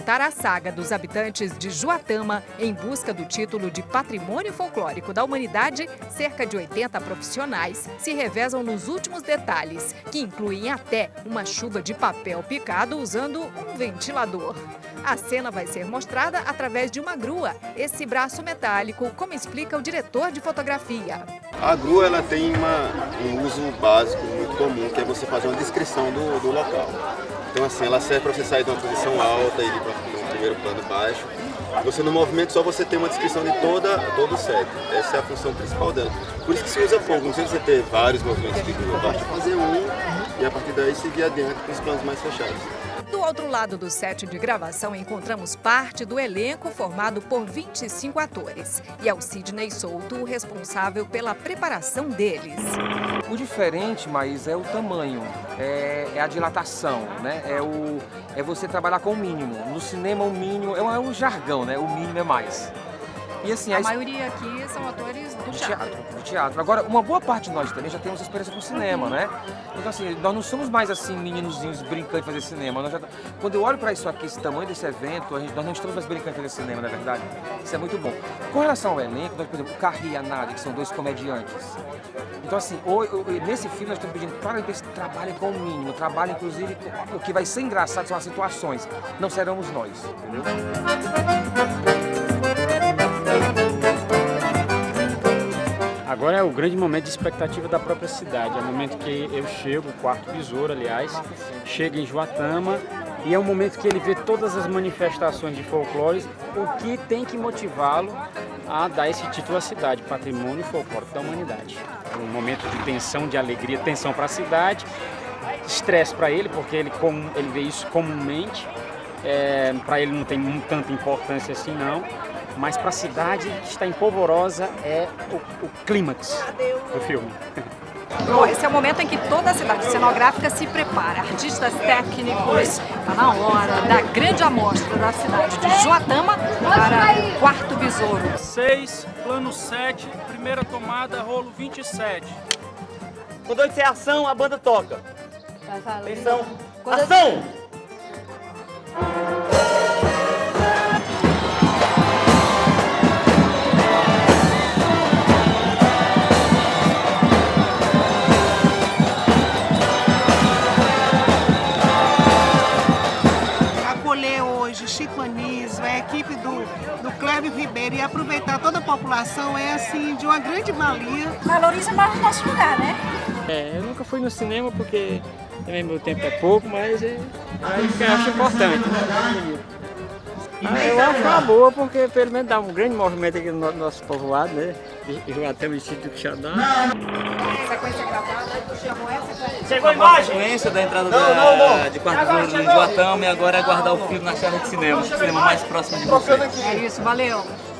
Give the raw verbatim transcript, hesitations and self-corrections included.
contar a saga dos habitantes de Juatama em busca do título de Patrimônio Folclórico da Humanidade, cerca de oitenta profissionais se revezam nos últimos detalhes, que incluem até uma chuva de papel picado usando um ventilador. A cena vai ser mostrada através de uma grua, esse braço metálico, como explica o diretor de fotografia. A grua ela tem uma, um uso básico muito comum, que é você fazer uma descrição do, do local. Então assim, ela serve para você sair de uma posição alta e ir para um primeiro plano baixo. Você no movimento só você tem uma descrição de toda, todo o set. Essa é a função principal dela. Por isso que se usa pouco, não precisa você ter vários movimentos de grua, basta fazer um e a partir daí seguir adiante com os planos mais fechados. Do outro lado do set de gravação encontramos parte do elenco formado por vinte e cinco atores. E é o Sidney Souto o responsável pela preparação deles. O diferente, mas é o tamanho, é, é a dilatação, né? É, o, é você trabalhar com o mínimo. No cinema o mínimo é um, é um jargão, né? O mínimo é mais. E assim, a, a maioria aqui são atores do teatro. teatro. Do teatro. Agora, uma boa parte de nós também já temos experiência com cinema, né? Então assim, nós não somos mais assim meninozinhos brincando de fazer cinema. Nós já, quando eu olho para isso aqui, esse tamanho desse evento, a gente, nós não estamos mais brincando de fazer cinema, na verdade. Isso é muito bom. Com relação ao elenco, nós, por exemplo, o Carri e a Nádia, que são dois comediantes. Então assim, nesse filme nós estamos pedindo para eles trabalhem com o mínimo, trabalhem inclusive, o que vai ser engraçado são as situações, não seremos nós, entendeu? Agora é o grande momento de expectativa da própria cidade, é o momento que eu chego, o quarto besouro, aliás, chega em Juatama e é o momento que ele vê todas as manifestações de folclore, o que tem que motivá-lo a dar esse título à cidade, Patrimônio Folclórico da Humanidade. Um momento de tensão, de alegria, tensão para a cidade, estresse para ele, porque ele, ele vê isso comumente, é, para ele não tem tanta importância assim não. Mas para a cidade que está em polvorosa é o, o clímax do filme. Bom, esse é o momento em que toda a cidade cenográfica se prepara. Artistas técnicos, está na hora da grande amostra da cidade de Juatama para o quarto besouro. seis, plano sete, primeira tomada, rolo vinte e sete. Quando eu disser ação, a banda toca. Atenção, Quando ação! Eu... Chico Anísio, a equipe do, do Clébio Ribeiro e aproveitar toda a população é assim, de uma grande valia. Valoriza mais o nosso lugar, né? É, eu nunca fui no cinema porque também meu tempo é pouco, mas é, eu acho importante. Ah, eu acho uma boa porque pelo menos dá um grande movimento aqui no nosso povoado, né? Juatama e Sítio Quixadá. Sequência gravada, chamou essa. Chegou a imagem! Sequência da entrada não, da, não, não. de quarto besouro em Juatama e agora é guardar o filme na sala de cinema, o cinema mais próximo de vocês. É isso, valeu!